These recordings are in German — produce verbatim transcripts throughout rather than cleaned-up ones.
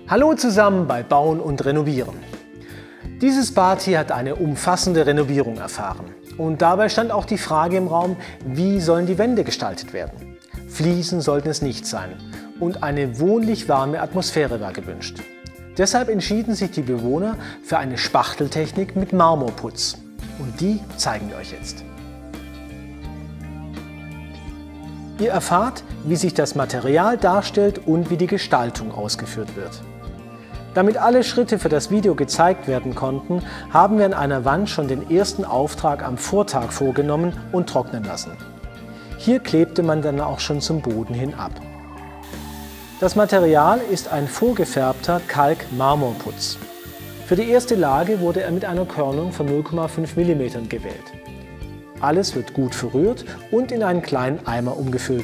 Hallo zusammen bei Bauen und Renovieren. Dieses Bad hier hat eine umfassende Renovierung erfahren. Und dabei stand auch die Frage im Raum, wie sollen die Wände gestaltet werden? Fliesen sollten es nicht sein und eine wohnlich warme Atmosphäre war gewünscht. Deshalb entschieden sich die Bewohner für eine Spachteltechnik mit Marmorputz. Und die zeigen wir euch jetzt. Ihr erfahrt, wie sich das Material darstellt und wie die Gestaltung ausgeführt wird. Damit alle Schritte für das Video gezeigt werden konnten, haben wir an einer Wand schon den ersten Auftrag am Vortag vorgenommen und trocknen lassen. Hier klebte man dann auch schon zum Boden hin ab. Das Material ist ein vorgefärbter Kalk-Marmorputz. Für die erste Lage wurde er mit einer Körnung von null Komma fünf Millimeter gewählt. Alles wird gut verrührt und in einen kleinen Eimer umgefüllt.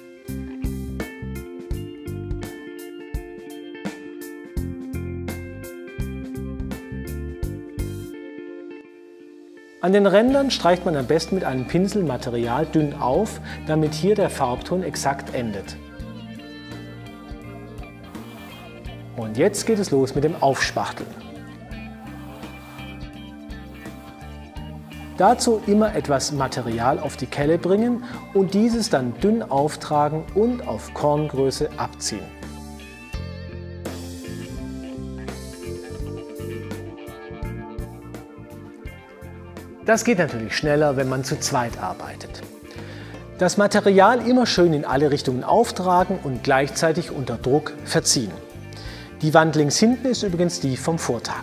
An den Rändern streicht man am besten mit einem Pinsel Material dünn auf, damit hier der Farbton exakt endet. Und jetzt geht es los mit dem Aufspachteln. Dazu immer etwas Material auf die Kelle bringen und dieses dann dünn auftragen und auf Korngröße abziehen. Das geht natürlich schneller, wenn man zu zweit arbeitet. Das Material immer schön in alle Richtungen auftragen und gleichzeitig unter Druck verziehen. Die Wand links hinten ist übrigens die vom Vortag.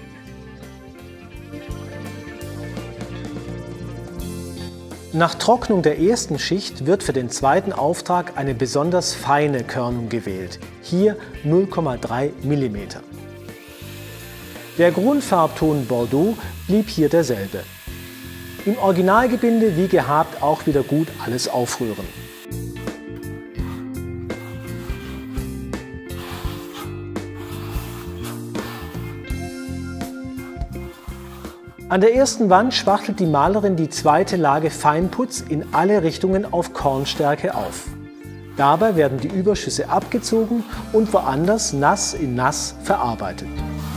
Nach Trocknung der ersten Schicht wird für den zweiten Auftrag eine besonders feine Körnung gewählt, hier null Komma drei Millimeter. Der Grundfarbton Bordeaux blieb hier derselbe. Im Originalgebinde wie gehabt auch wieder gut alles aufrühren. An der ersten Wand spachtelt die Malerin die zweite Lage Feinputz in alle Richtungen auf Kornstärke auf. Dabei werden die Überschüsse abgezogen und woanders nass in nass verarbeitet.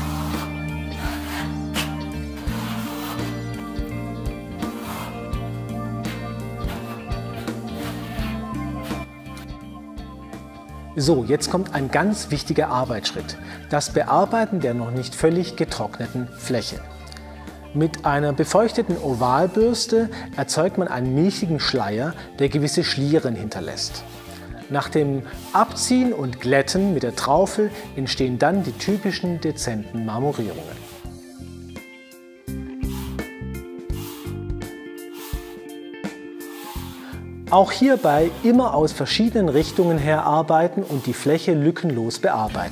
So, jetzt kommt ein ganz wichtiger Arbeitsschritt, das Bearbeiten der noch nicht völlig getrockneten Fläche. Mit einer befeuchteten Ovalbürste erzeugt man einen milchigen Schleier, der gewisse Schlieren hinterlässt. Nach dem Abziehen und Glätten mit der Traufe entstehen dann die typischen dezenten Marmorierungen. Auch hierbei immer aus verschiedenen Richtungen her arbeiten und die Fläche lückenlos bearbeiten.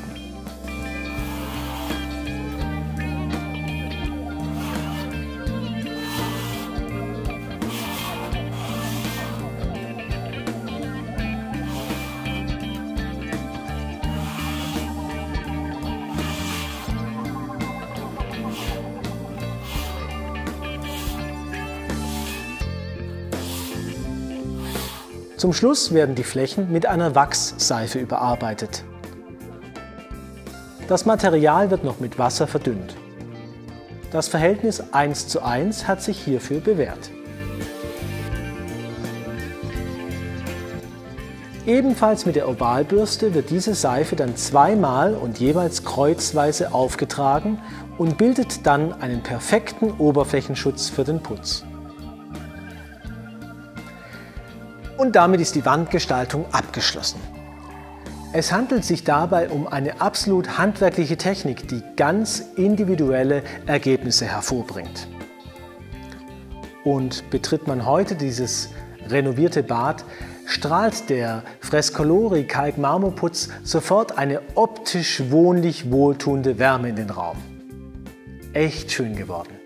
Zum Schluss werden die Flächen mit einer Wachsseife überarbeitet. Das Material wird noch mit Wasser verdünnt. Das Verhältnis eins zu eins hat sich hierfür bewährt. Ebenfalls mit der Ovalbürste wird diese Seife dann zweimal und jeweils kreuzweise aufgetragen und bildet dann einen perfekten Oberflächenschutz für den Putz. Und damit ist die Wandgestaltung abgeschlossen. Es handelt sich dabei um eine absolut handwerkliche Technik, die ganz individuelle Ergebnisse hervorbringt. Und betritt man heute dieses renovierte Bad, strahlt der Frescolori Kalk-Marmorputz sofort eine optisch wohnlich wohltuende Wärme in den Raum. Echt schön geworden.